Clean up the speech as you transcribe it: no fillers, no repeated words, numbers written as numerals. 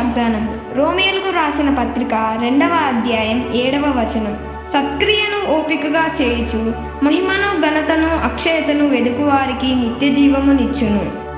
వాగ్దానము. రోమియోలకు రాసిన పత్రిక 2వ అధ్యాయం 7వ వచనం. సత్క్రియను ఓపికగా చేయుచు మహిమను ఘనతను అక్షయతను వెదుకువారికి నిత్య జీవమునిచ్చును.